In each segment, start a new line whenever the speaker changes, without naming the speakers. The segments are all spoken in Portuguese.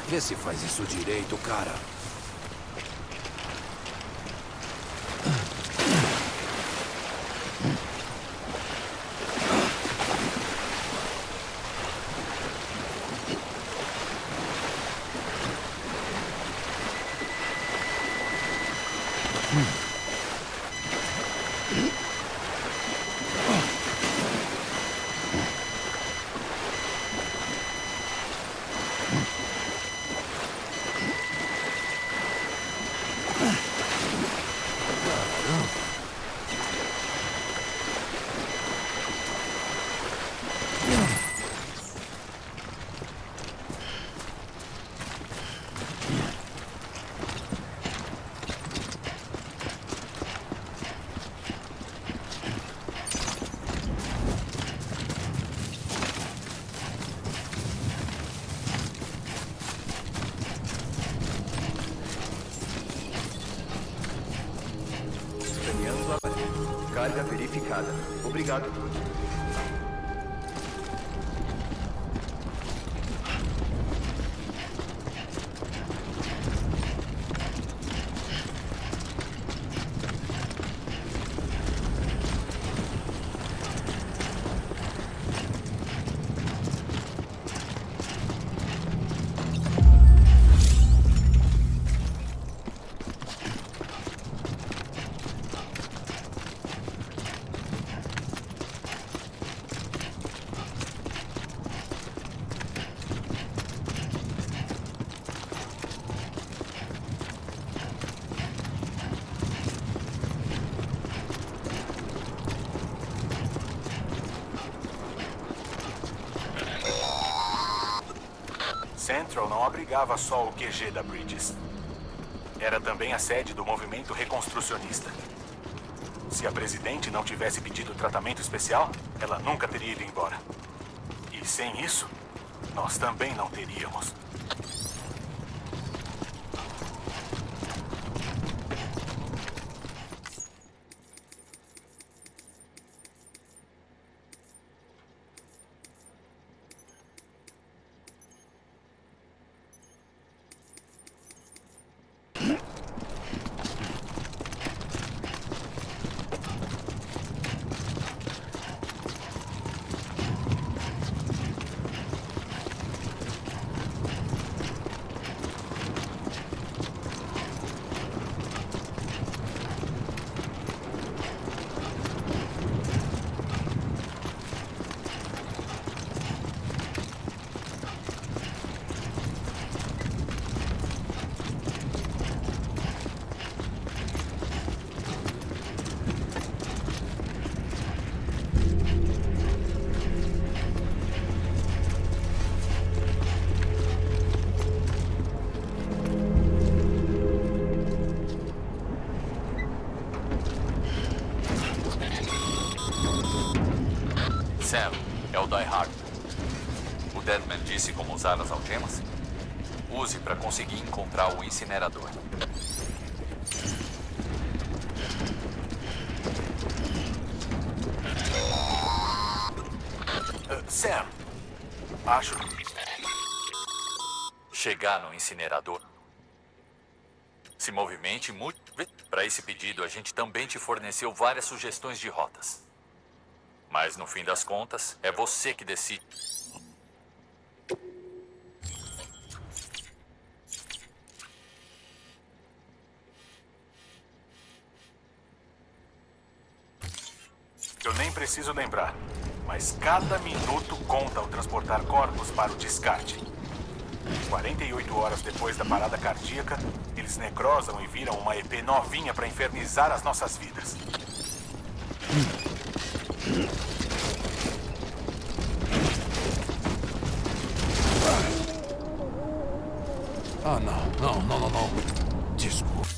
Vê se faz isso direito, cara.
Carga verificada. Obrigado.
Central não abrigava só o QG da Bridges. Era também a sede do movimento reconstrucionista. Se a presidente não tivesse pedido tratamento especial, ela nunca teria ido embora. E sem isso, nós também não teríamos.
Sam, é o Die Hard. O Deadman disse como usar as algemas? Use para conseguir encontrar o incinerador.
Sam, acho...
Chegar no incinerador. Se movimente muito. Para esse pedido, a gente também te forneceu várias sugestões de rotas. Mas, no fim das contas, é você que decide.
Eu nem preciso lembrar, mas cada minuto conta ao transportar corpos para o descarte. 48 horas depois da parada cardíaca, eles necrosam e viram uma EP novinha para infernizar as nossas vidas.
Ah, não. Desculpa.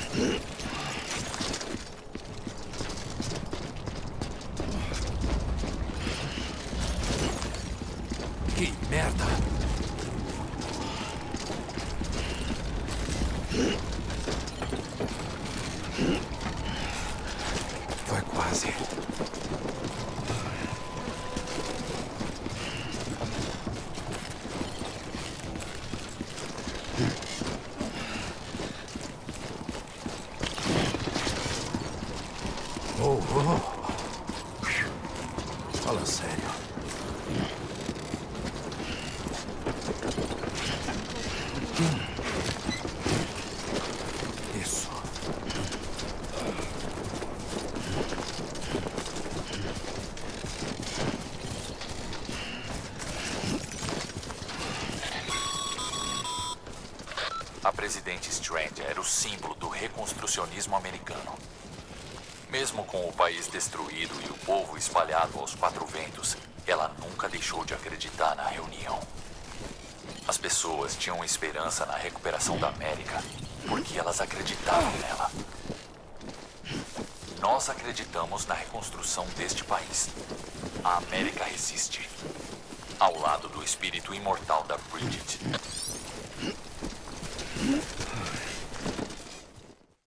Que merda! Foi quase. Fala sério. Isso.
A presidente Strand era o símbolo do reconstrucionismo americano. Mesmo com o país destruído e o povo espalhado aos quatro ventos, ela nunca deixou de acreditar na reunião. As pessoas tinham esperança na recuperação da América porque elas acreditavam nela. Nós acreditamos na reconstrução deste país. A América resiste, ao lado do espírito imortal da Bridget.